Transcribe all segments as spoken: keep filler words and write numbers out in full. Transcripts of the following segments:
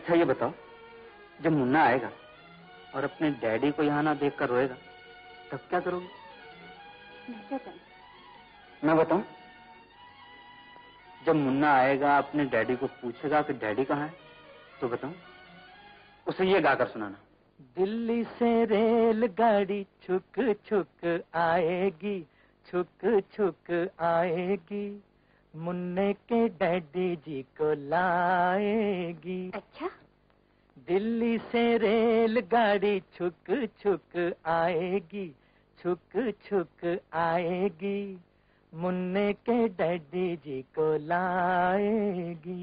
अच्छा ये बताओ, जब मुन्ना आएगा और अपने डैडी को यहाँ ना देखकर रोएगा तब क्या करोगे? मैं क्या करूं? मैं बताऊं? जब मुन्ना आएगा अपने डैडी को पूछेगा कि डैडी कहाँ है तो बताऊं? उसे ये गाकर सुनाना। दिल्ली से रेलगाड़ी छुक छुक आएगी, छुक छुक आएगी, मुन्ने के डैडी जी को लाएगी। अच्छा? दिल्ली से रेलगाड़ी छुक छुक आएगी, छुक छुक आएगी, मुन्ने के डैडी जी को लाएगी।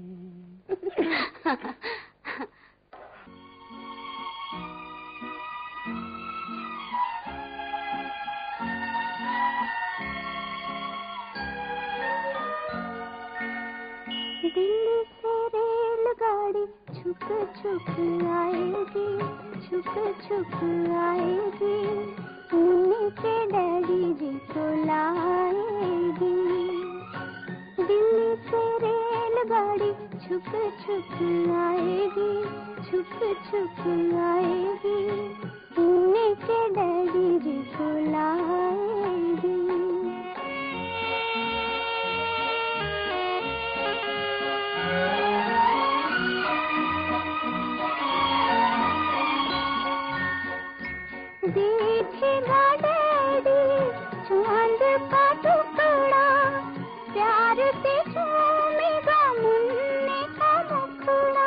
दिल्ली से रेलगाड़ी छुक छुक आएगी, छुक छुक आएगी, मुन्ने के डैडी जी को लाएगी। दिल्ली से रेलगाड़ी छुक छुक आएगी, छुक छुक आएगी, मुन्ने के डैडी जी को लाएगी। देखेगा डैडी चांद का टुकड़ा, प्यार से चूमेगा मुन्ने का मुखड़ा।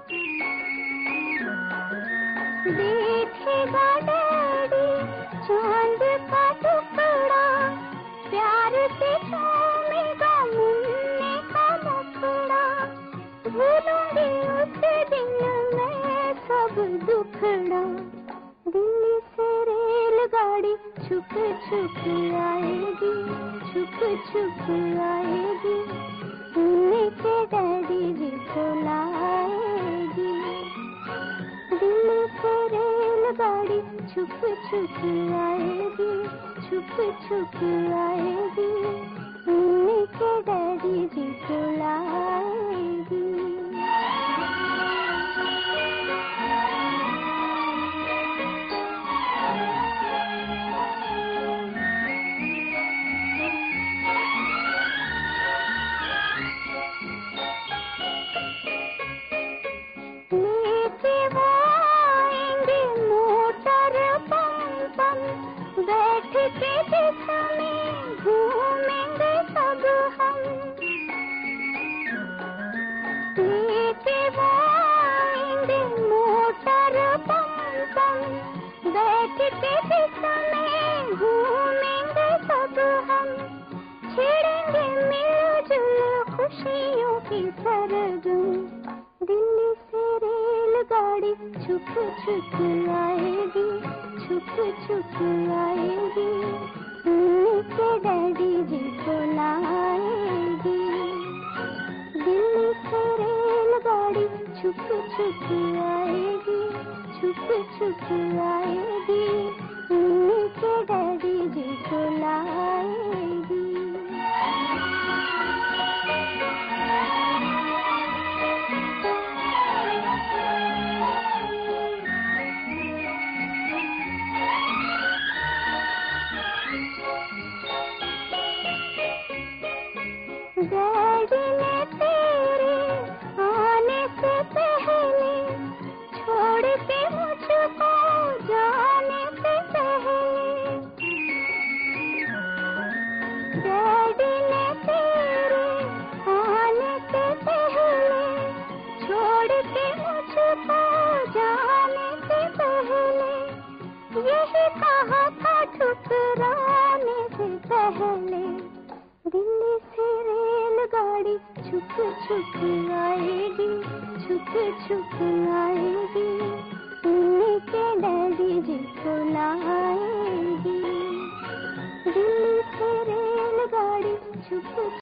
देखेगा डैडी चांद का टुकड़ा, प्यार से चूमेगा मुन्ने का मुखड़ा। भूलूंगी उस दिन मैं सब दुखड़ा। दिल्ली से रेलगाड़ी छुक छुक आएगी, छुक छुक आएगी, मुन्ने के डैडी जी को लाएगी। दिल्ली से रेलगाड़ी छुक छुक आएगी, छुक छुक आएगी, मुन्ने के डैडी जी को लाएगी। बैठ के जिसमें घूमेंगे सब हम, लेके वो आएंगे मोटर पम पम। बैठ के जिसमें घूमेंगे सब हम, छेड़ेंगे मिलजुल खुशियों की सरगम। दिल्ली से रेलगाड़ी छुक छुक आएगी, छुक छुक आएगी, मुन्ने के डैडी जी को लाएगी। दिल्ली से रेलगाड़ी छुक छुक आएगी, छुक छुक आएगी, मुन्ने के डैडी जी को लाएगी। डैडी ने तेरे आने से पहले छोड़ के मुझको जाने से पहले, डैडी ने तेरे आने से पहले छोड़ के मुझको जाने से पहले, यही कहा था ठुकराने से पहले। दिल्ली से रेलगाड़ी छुक छुक आएगी, छुक छुक आएगी, मुन्ने के डैडी जी को लाएगी। दिल्ली से रेलगाड़ी छुक